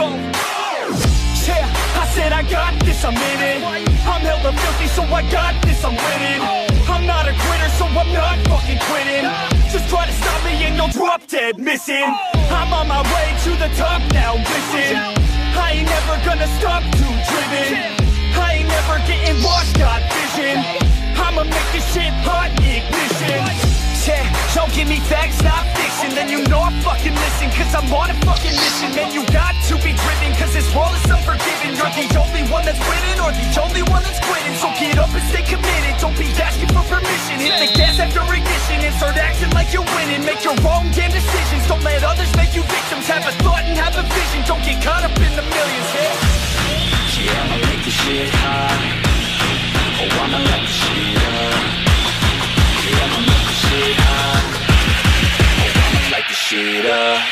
go. Yeah, I said I got this, I'm in it. I'm hella filthy, so I got this, I'm winning. I'm not a quitter, so I'm not fucking quitting. Just try to stop me and you'll drop dead missing. I'm on my way to the top now, listen. I ain't never gonna stop, too driven. I ain't never getting lost, got vision. I'ma make this shit hot, ignition. Yeah, don't give me facts, not fiction. Then you know I fucking listen, cause I'm on a fucking mission. Man, you got to be driven, cause this world is unforgiving. You're the only one that's winning, or the only one that's quitting. So get up and stay committed, don't be asking for permission. Hit the gas after ignition and start acting like you're winning. Make your own damn decisions, don't let others make you victims. Have a thought and have a vision, don't get caught up in the millions. Yeah, I'ma make this shit hot. Oh, I'ma light this shit up. Yeah, I'ma make this shit hot. Oh, I'ma light this shit up.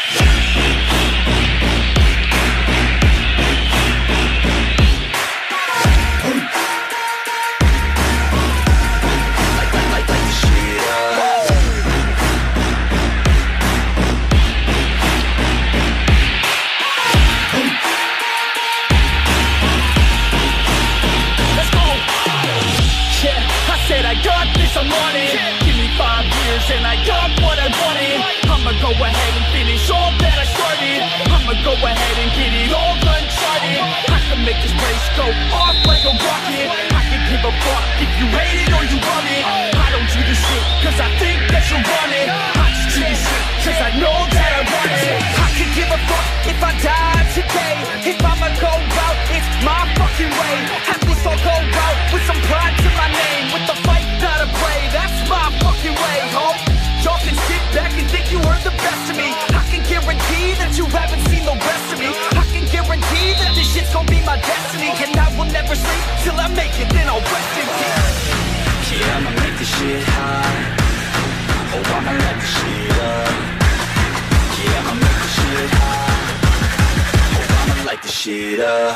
I'm on it. Give me 5 years and I got what I wanted. I'ma go ahead and finish all that I started. I'ma go ahead and get it all uncharted. I can make this place go off like a rocket. I can give a fuck if you hate it or you love it. I don't do this shit cause I think that you want it. I just do this shit cause I know that I want it. I could give a fuck if I die today. If I'ma go out, it's my fucking way. At least I'll go out with some pride to my name. With the fight, not a play, that's my fucking way, ho. Y'all can sit back and think you heard the best of me. I can guarantee that you haven't seen the rest of me. I can guarantee that this shit's gonna be my destiny. And I will never sleep till I make it, then I'll rest in peace. Yeah, I'ma make this shit hot. Oh, I'ma light this shit up. Yeah, I'ma make this shit hot. Oh, I'ma light this shit up.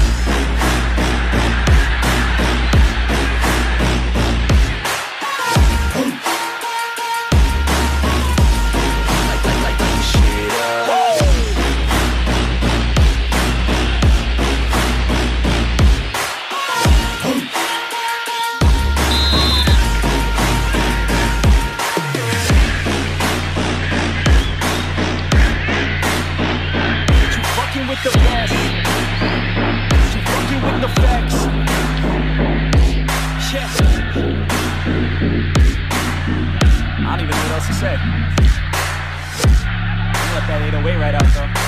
The best, you fucking with the facts. Yeah, I don't even know what else to say. I'm gonna let that 808 right out though.